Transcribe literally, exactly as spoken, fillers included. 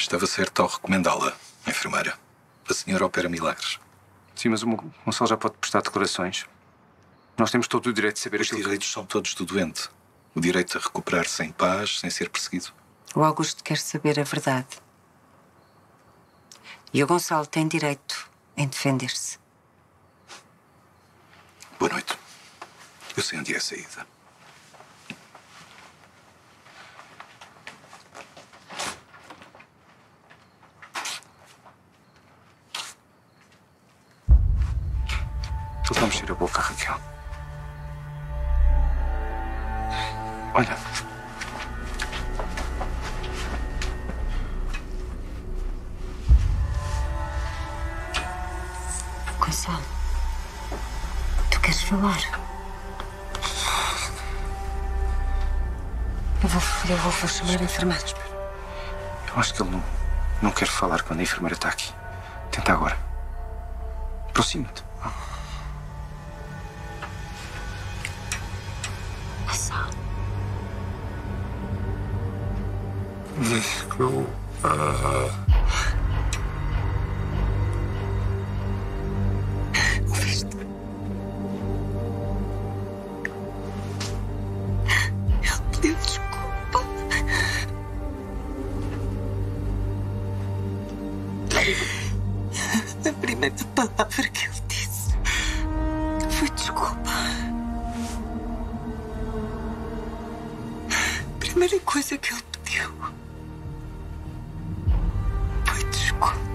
Estava certo ao recomendá-la, enfermeira. A senhora opera milagres. Sim, mas o Gonçalo já pode prestar declarações. Nós temos todo o direito de saber Os aquilo direitos são todos do doente. O direito a recuperar-se em paz, sem ser perseguido. O Augusto quer saber a verdade. E o Gonçalo tem direito em defender-se. Boa noite. Eu sei onde é a saída. Tu vamos mexer a boca, Raquel. Olha. Gonçalo, tu queres falar? Eu vou, eu vou, vou chamar a enfermeira. Eu acho que ele não, não quer falar quando a enfermeira está aqui. Tenta agora. Aproxima-te. Gonçalo. Desculpa. Ouviste? Ele pediu desculpa. A primeira palavra que ele disse foi desculpa. A primeira coisa que ele pediu foi desculpa.